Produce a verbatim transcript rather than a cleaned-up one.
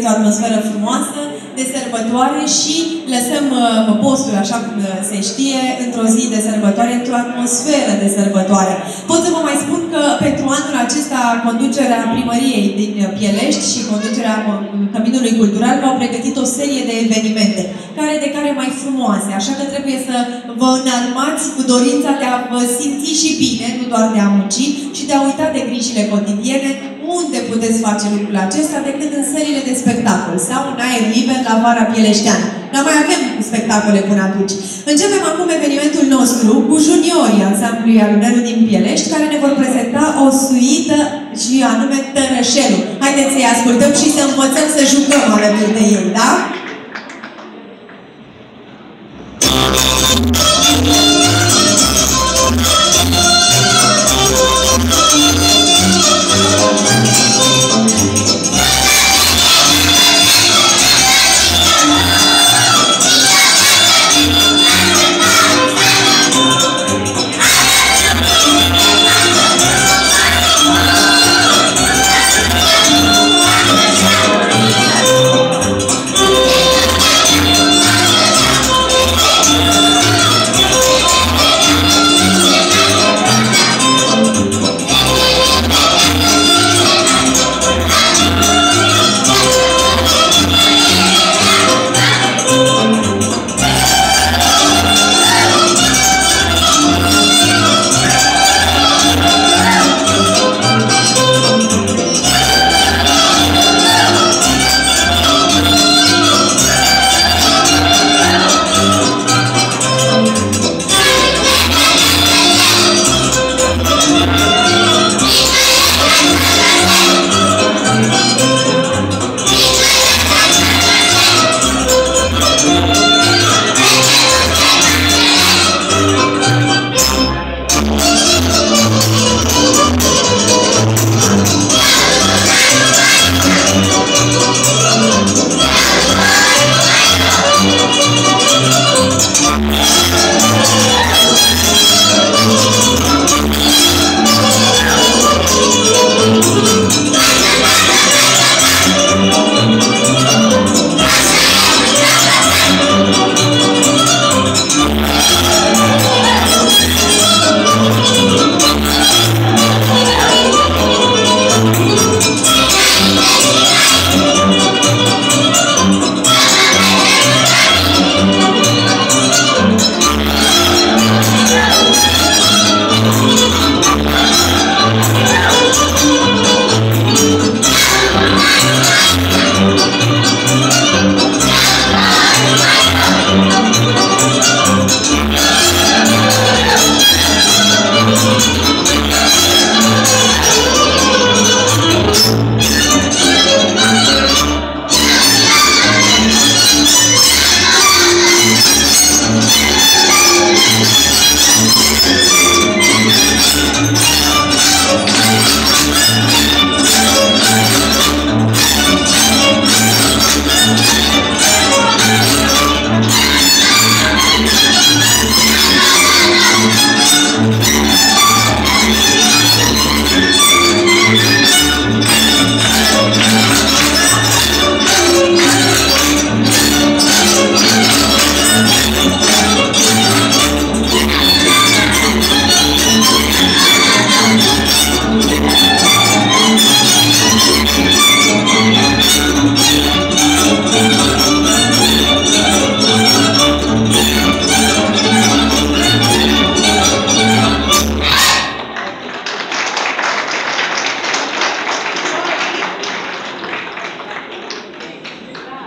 o atmosferă frumoasă de sărbătoare și lăsăm uh, postul, așa cum se știe, într-o zi de sărbătoare, într-o atmosferă de sărbătoare. Pot să vă mai spun că pentru anul acesta conducerea primăriei din Pielești și conducerea Căminului Cultural v-au pregătit o serie de evenimente, care de care mai frumoase, așa că trebuie să vă înarmați cu dorința de a vă simți și bine, nu doar de a munci, și de a uita de grijile cotidiene. Unde puteți face lucrul acesta decât în sălile de spectacol sau în aer liber la Vara Pieleșteană. Dar mai avem spectacole până atunci. Începem acum evenimentul nostru cu juniorii ansamblului Alunelu din Pielești, care ne vor prezenta o suită și anume Tărășelul. Haideți să-i ascultăm și să învățăm să jucăm alături de ei, da?